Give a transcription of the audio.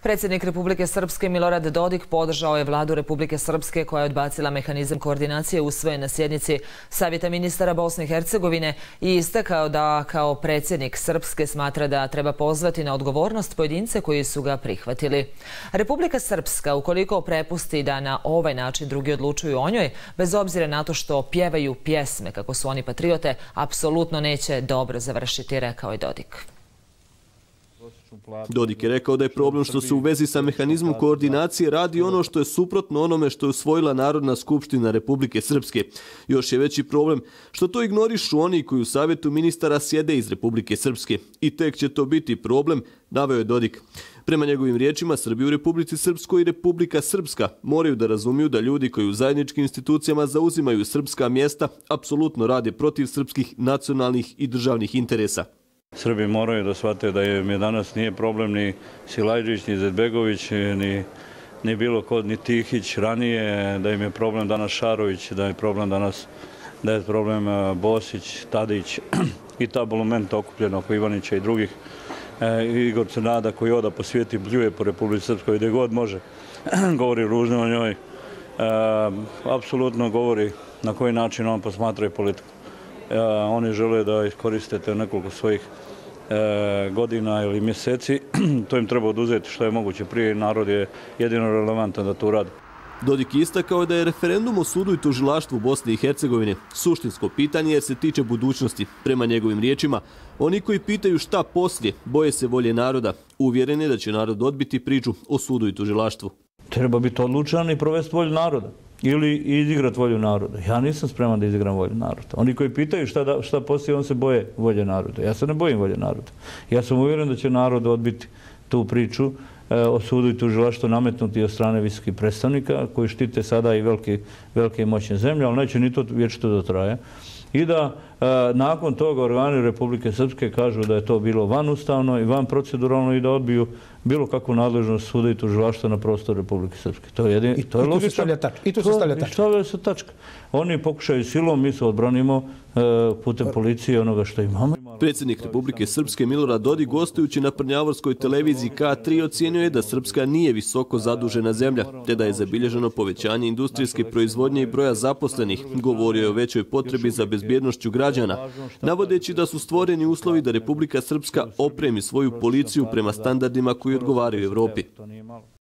Predsjednik Republike Srpske Milorad Dodik podržao je vladu Republike Srpske koja je odbacila mehanizam koordinacije usvojen na sjednici Savjeta ministara Bosne i Hercegovine i istakao da kao predsjednik Srpske smatra da treba pozvati na odgovornost pojedince koji su ga prihvatili. Republika Srpska, ukoliko prepusti da na ovaj način drugi odlučuju o njoj, bez obzira na to što pjevaju pjesme kako su oni patriote, apsolutno neće dobro završiti, rekao je Dodik. Dodik je rekao da je problem što se u vezi sa mehanizmom koordinacije radi ono što je suprotno onome što je usvojila Narodna skupština Republike Srpske. Još je veći problem što to ignorišu oni koji u Savjetu ministara sjede iz Republike Srpske. I tek će to biti problem, naveo je Dodik. Prema njegovim riječima, Srbi u Republici Srpskoj i Republika Srpska moraju da razumiju da ljudi koji u zajedničkim institucijama zauzimaju srpska mjesta apsolutno rade protiv srpskih nacionalnih i državnih interesa. Srbi moraju da shvate da im je danas nije problem ni Silajđić, ni Izetbegović, ni bilo ko, ni Tihić ranije, da im je problem danas Šarović, da je problem Bosić, Tadić i ta bolumenta okupljena oko Ivanića i drugih. Igor Crnada koji oda po svijeti bljuje po Republici Srpskoj gdje god može, govori ružno o njoj, apsolutno govori na koji način on posmatra politiku. Oni žele da iskoristite nekoliko svojih godina ili mjeseci, to im treba oduzeti što je moguće prije, narod je jedino relevantan da to uradi. Dodik istakao da je referendum o sudu i tužilaštvu Bosne i Hercegovine suštinsko pitanje jer se tiče budućnosti. Prema njegovim riječima, oni koji pitaju šta poslije, boje se volje naroda. Uvjeren je da će narod odbiti priču o sudu i tužilaštvu. Treba biti odlučan i provesti volju naroda. Ili izigrati volju naroda. Ja nisam spreman da izigram volju naroda. Oni koji pitaju šta poslije, on se boje volje naroda. Ja se ne bojim volje naroda. Ja sam uvjeren da će narod odbiti tu priču o sudu i tužilaštvu nametnuti od strane visokih predstavnika koji štite sada i velike i moćne zemlje, ali neće ni to vječito da traje. I da nakon toga organi Republike Srpske kažu da je to bilo vanustavno i van proceduralno i da odbiju bilo kakvu nadležnost suda i tužilaštva na prostoru Republike Srpske. To je jedino. I tu se stavlja tačka. Stavlja se tačka. Oni pokušaju silom, mi se odbranimo putem policije onoga što imamo. Predsjednik Republike Srpske Milorad Dodik gostujući na prnjavorskoj televiziji K3 ocijenio je da Srpska nije visoko zadužena zemlja, te da je zabilježeno povećanje industrijske proizvodnje i broja zaposlenih. Govorio je o većoj potrebi za bezbjednošću građana, navodeći da su stvoreni uslovi da Republika Srpska opremi svoju policiju prema standardima koji odgovaraju Evropi.